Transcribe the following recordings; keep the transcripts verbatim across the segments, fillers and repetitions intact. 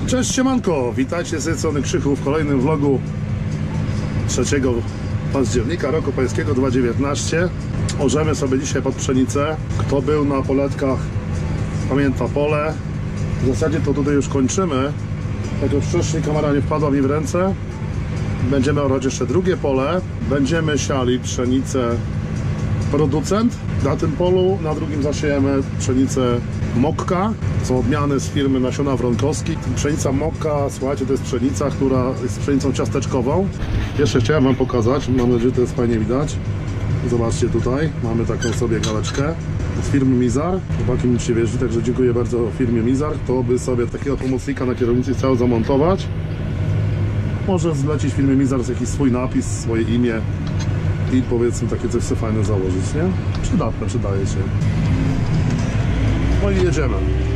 Cześć, siemanko, witajcie z tej strony Krzychu w kolejnym vlogu trzeciego października roku pańskiego dwa tysiące dziewiętnastego. Orzemy sobie dzisiaj pod pszenicę. Kto był na poletkach, pamięta pole. W zasadzie to tutaj już kończymy. Jak już wcześniej kamera nie wpadła mi w ręce. Będziemy orać jeszcze drugie pole. Będziemy siali pszenicę producent na tym polu. Na drugim zasiejemy pszenicę Mokka. Są odmiany z firmy Nasiona Wronkowski. Pszenica Mokka, słuchajcie, to jest pszenica, która jest pszenicą ciasteczkową. Jeszcze chciałem wam pokazać, mam nadzieję, że to jest fajnie widać. Zobaczcie tutaj, mamy taką sobie galeczkę z firmy Mizar. Chłopaki mi się wierzy, także dziękuję bardzo firmie Mizar. To by sobie takiego pomocnika na kierownicy chciał zamontować. Może zlecić firmie Mizar jakiś swój napis, swoje imię i powiedzmy takie coś sobie fajne założyć, nie? Przydatne, przydaje się. No i jedziemy.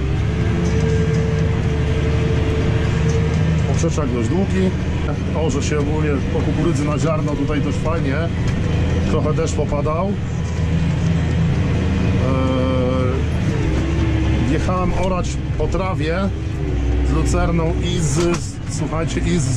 Poprzeczak dość długi. Orze się ogólnie po kukurydzy na ziarno, tutaj też fajnie. Trochę deszcz popadał. Eee, wjechałem orać po trawie z lucerną i z, słuchajcie, i z,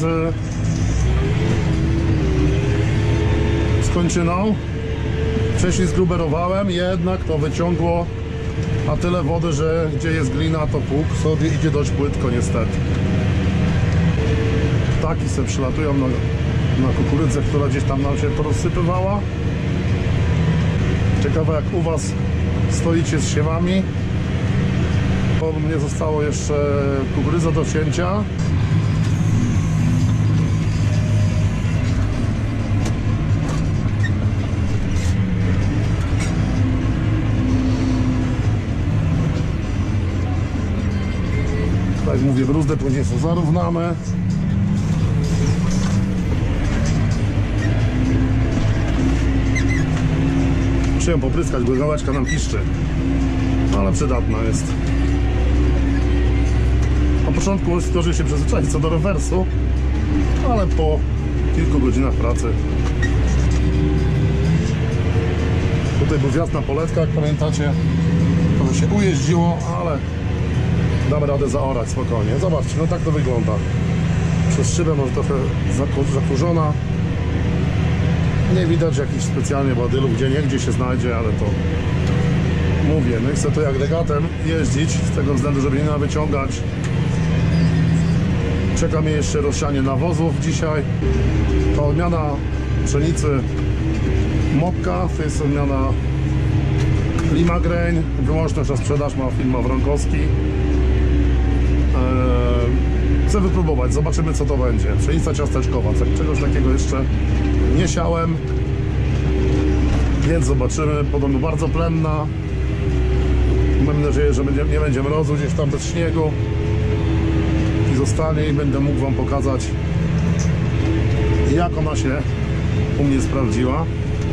z kończyną. Wcześniej zgruberowałem, jednak to wyciągło na tyle wody, że gdzie jest glina, to pług sobie idzie dość płytko niestety. Ptaki sobie przylatują na, na kukurydzę, która gdzieś tam nam się porozsypywała. Ciekawe, jak u was stoicie z siewami. Bo mnie zostało jeszcze kukurydza do wsięcia. Tak jak mówię, bruzdę później sobie zarównamy. Muszę ją popryskać, bo gałeczka nam piszczy, ale przydatna jest. Na początku zdąży się przyzwyczaić co do rewersu, ale po kilku godzinach pracy. Tutaj był wjazd na poletkę, jak pamiętacie. To się ujeździło, ale damy radę zaorać spokojnie. Zobaczcie, no tak to wygląda. Przez szybę może trochę zakurzona. Nie widać jakichś specjalnie badylów, gdzie niegdzie się znajdzie, ale to mówię, no i chcę to jak regatem jeździć, z tego względu, żeby nie wyciągać. Czeka mnie jeszcze rozsianie nawozów dzisiaj. To odmiana pszenicy Mokka, to jest odmiana Limagrain. Wyłączność na sprzedaż ma firma Wronkowski. Chcę wypróbować, zobaczymy co to będzie. Pszenica ciasteczkowa, czegoś takiego jeszcze nie siałem, więc zobaczymy. Podobno bardzo plenna. Mam nadzieję, że nie będzie mrozu gdzieś tam bez śniegu i zostanie, i będę mógł wam pokazać, jak ona się u mnie sprawdziła.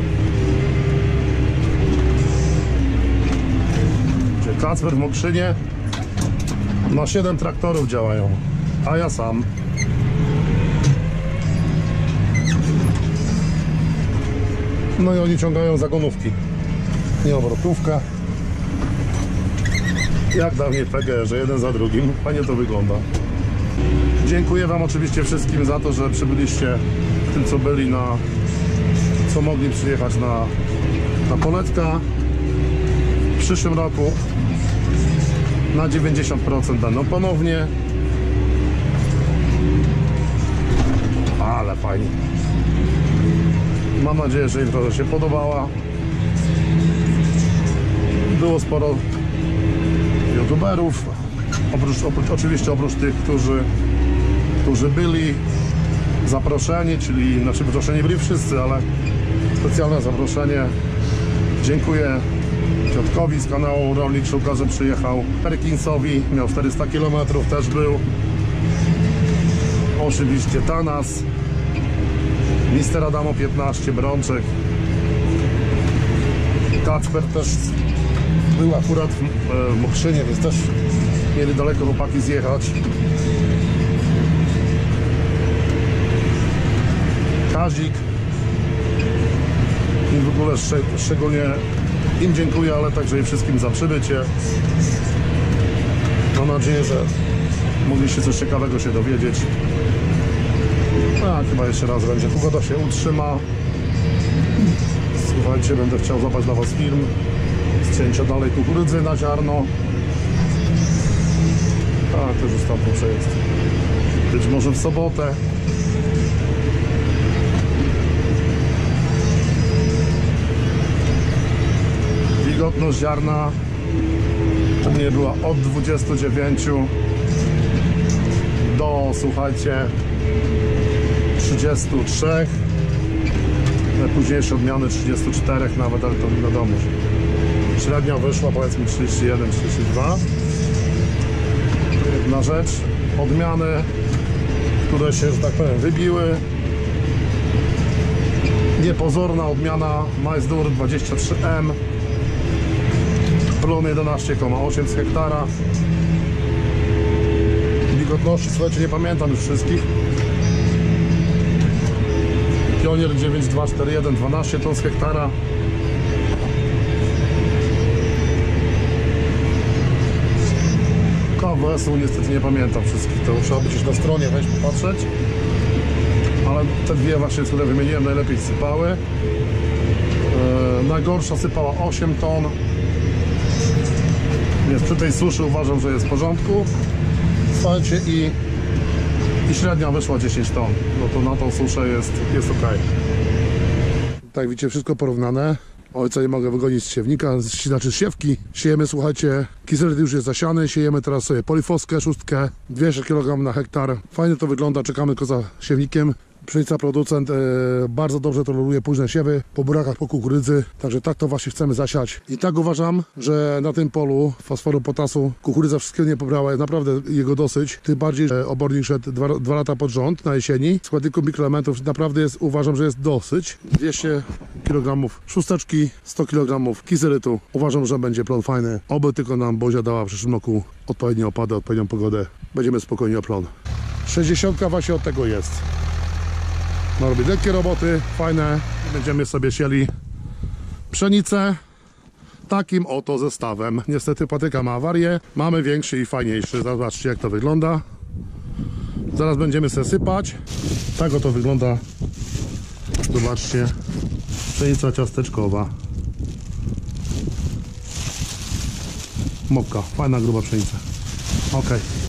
Kacper w Mokrzynie na siedem traktorów działają, a ja sam. No i oni ciągają zagonówki, nie obrotówkę. Jak dawniej P G, że jeden za drugim. Fajnie to wygląda. Dziękuję wam oczywiście wszystkim za to, że przybyliście, tym co byli na, co mogli przyjechać na, na poletka. W przyszłym roku na dziewięćdziesiąt procent będą ponownie. Ale fajnie. Mam nadzieję, że impreza się podobała. Było sporo youtuberów. Oprócz, oprócz, oczywiście oprócz tych, którzy, którzy byli zaproszeni, czyli znaczy zaproszeni byli wszyscy, ale specjalne zaproszenie. Dziękuję Piotkowi z kanału Rolnik Szuka, że przyjechał. Perkinsowi, miał czterysta kilometrów, też był. Oczywiście Tanas, Mister Adamo piętnaście, Brączek. Kacper też był akurat w, w Mokrzynie, więc też mieli daleko chłopaki zjechać. Kazik. I w ogóle szczeg szczególnie im dziękuję, ale także i wszystkim za przybycie. Mam nadzieję, że mogliście coś ciekawego się dowiedzieć. A, chyba jeszcze raz będzie. Pogoda się utrzyma. Słuchajcie, będę chciał złapać dla was film z cięcia dalej kukurydzy na ziarno. A, też już tamtąd przejazd. Być może w sobotę. Wilgotność ziarna u mnie była od dwudziestu dziewięciu do, słuchajcie, trzydziestu trzech. Późniejsze odmiany trzydziestu czterech nawet, ale to nie wiadomo. Średnia wyszła powiedzmy trzydzieści jeden trzydzieści dwa. Jedna rzecz. Odmiany, które się, że tak powiem, wybiły. Niepozorna odmiana Majsdur dwadzieścia trzy M. Plon jedenaście przecinek osiem z hektara. Wilgotności, słuchajcie, nie pamiętam już wszystkich. Pionier dziewięć dwa cztery jeden, dwanaście ton z hektara. K W S-u niestety nie pamiętam wszystkich, to trzeba być już na stronie wejść popatrzeć. Ale te dwie właśnie, które wymieniłem, najlepiej sypały. Yy, najgorsza sypała osiem ton. Więc przy tej suszy uważam, że jest w porządku. Słuchajcie, i, i średnia wyszła dziesięć ton. No to na tą suszę jest, jest ok. Tak, widzicie, wszystko porównane. Ojca nie mogę wygonić z siewnika, znaczy z siewki. Siejemy, słuchajcie, kiseryt już jest zasiany. Siejemy teraz sobie polifoskę, szóstkę, dwieście kilogramów na hektar. Fajnie to wygląda, czekamy tylko za siewnikiem. Pszenica producent e, bardzo dobrze toleruje późne siewy po burakach, po kukurydzy, także tak to właśnie chcemy zasiać. I tak uważam, że na tym polu fosforu, potasu kukurydza wszystkiego nie pobrała, jest naprawdę jego dosyć, tym bardziej, że obornik szedł dwa, dwa lata pod rząd na jesieni. Składników mikroelementów naprawdę jest, uważam, że jest dosyć. dwieście kilogramów szósteczki, sto kilogramów kiserytu. Uważam, że będzie plon fajny, oby tylko nam Bozia dała w przyszłym roku odpowiednie opady, odpowiednią pogodę. Będziemy spokojnie o plon. sześćdziesiątka właśnie od tego jest. No, robi lekkie roboty, fajne. Będziemy sobie sieli pszenicę takim oto zestawem. Niestety patyka ma awarię. Mamy większy i fajniejszy. Zobaczcie, jak to wygląda. Zaraz będziemy sobie sypać. Tak oto wygląda. Zobaczcie. Pszenica ciasteczkowa. Mokka. Fajna, gruba pszenica. Ok.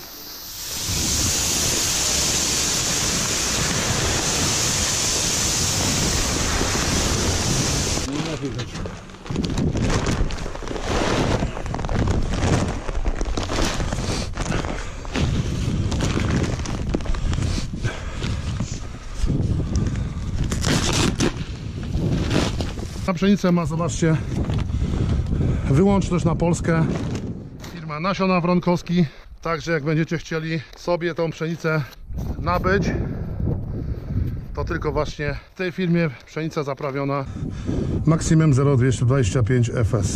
Ta pszenica ma, zobaczcie, wyłączność na Polskę. Firma Nasiona Wronkowski. Także jak będziecie chcieli sobie tą pszenicę nabyć, to tylko właśnie w tej firmie pszenica zaprawiona Maximum zero dwieście dwadzieścia pięć F S.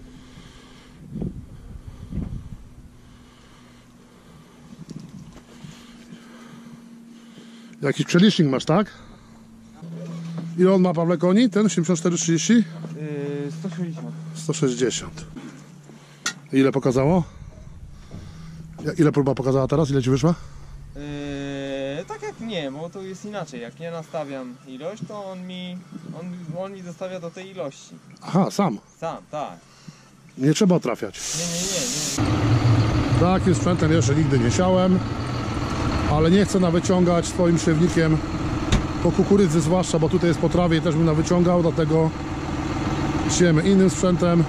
Jakiś przelicznik masz, tak? Ile on ma, Pawle, koni? Ten siedemdziesiąt cztery trzydzieści? Yy, sto sześćdziesiąt. sto sześćdziesiąt. Ile pokazało? Ile próba pokazała teraz? Ile ci wyszła? Yy, tak jak nie, bo to jest inaczej. Jak nie nastawiam ilość, to on mi, on, on mi zostawia do tej ilości. Aha, sam. Sam, tak. Nie trzeba trafiać. Nie, nie, nie. nie. Takim sprzętem jeszcze nigdy nie siałem, ale nie chcę nawyciągać swoim siewnikiem po kukurydzy zwłaszcza, bo tutaj jest po trawie i też bym nawyciągał, dlatego siejemy innym sprzętem.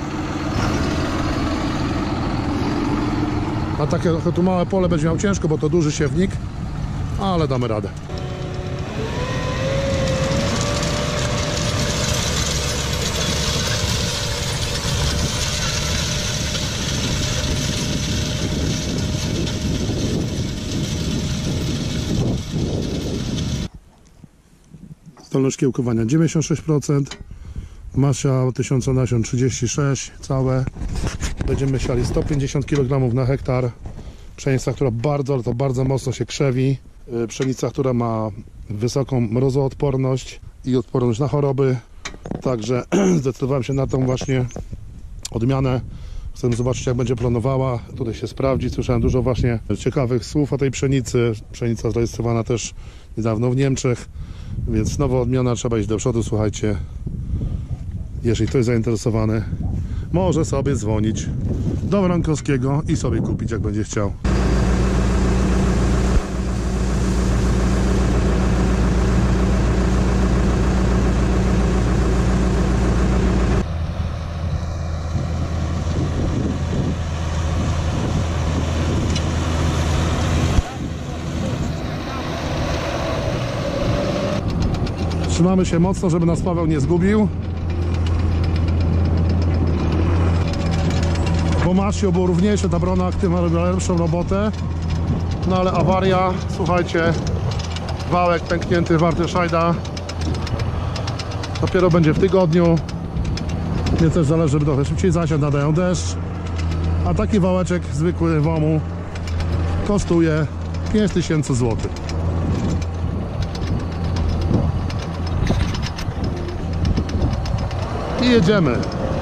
A takie tu małe pole będzie miał ciężko, bo to duży siewnik, ale damy radę. Zdolność kiełkowania dziewięćdziesiąt sześć procent, masa tysiąca nasion trzydzieści sześć całe. Będziemy siali sto pięćdziesiąt kilogramów na hektar. Pszenica, która bardzo, ale to bardzo mocno się krzewi. Pszenica, która ma wysoką mrozoodporność i odporność na choroby. Także zdecydowałem się na tą właśnie odmianę, Chcemy zobaczyć, jak będzie planowała. Tutaj się sprawdzi. Słyszałem dużo właśnie ciekawych słów o tej pszenicy. Pszenica zarejestrowana też niedawno w Niemczech, więc nowa odmiana, trzeba iść do przodu. Słuchajcie, jeżeli ktoś zainteresowany, może sobie dzwonić do Wronkowskiego i sobie kupić, jak będzie chciał. Trzymamy się mocno, żeby nas Paweł nie zgubił. Bo Masio był równiejszy, ta brona aktywna robiła lepszą robotę. No ale awaria, słuchajcie, wałek pęknięty, warty szajda. Dopiero będzie w tygodniu. Mnie też zależy, żeby trochę szybciej zasiąść, nadają deszcz. A taki wałeczek zwykły w omu kosztuje pięć tysięcy złotych. I jedziemy.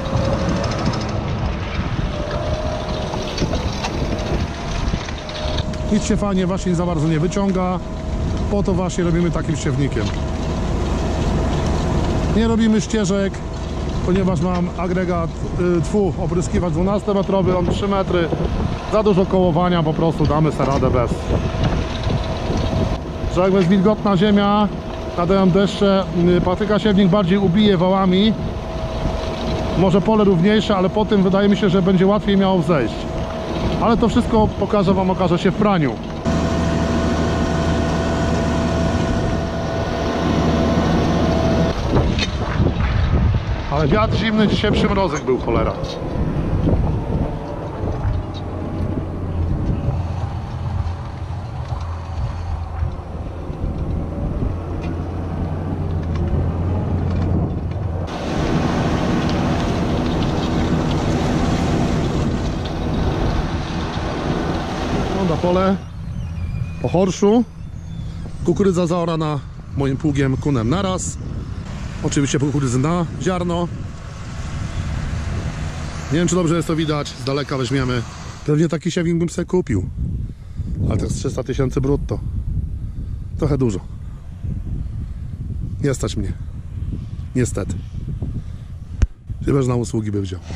Nic się fajnie właśnie za bardzo nie wyciąga. Po to właśnie robimy takim siewnikiem. Nie robimy ścieżek, ponieważ mam agregat, yy, tfu, opryskiwacz dwunastometrowy, on trzy metry. Za dużo kołowania, po prostu damy sobie radę bez. Że jak jest wilgotna ziemia, nadają deszcze, yy, patyka siewnik bardziej ubije wałami. Może pole równiejsze, ale po tym wydaje mi się, że będzie łatwiej miało zejść. Ale to wszystko pokażę wam, okaże się w praniu. Ale wiatr zimny, dzisiaj przymrozek był, cholera. Pole po chorszu, kukurydza zaorana moim pługiem kunem naraz, oczywiście kukurydzy na ziarno. Nie wiem, czy dobrze jest to widać, z daleka weźmiemy. Pewnie taki siewnik bym sobie kupił, ale to jest trzysta tysięcy brutto, trochę dużo. Nie stać mnie, niestety, chyba że na usługi by wziął.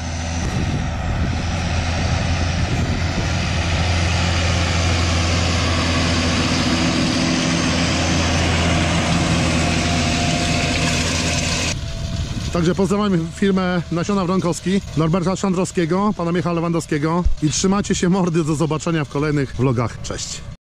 Także pozdrawiam firmę Nasiona Wronkowski, Norberta Szandrowskiego, pana Michała Lewandowskiego i trzymajcie się mordy, do zobaczenia w kolejnych vlogach. Cześć!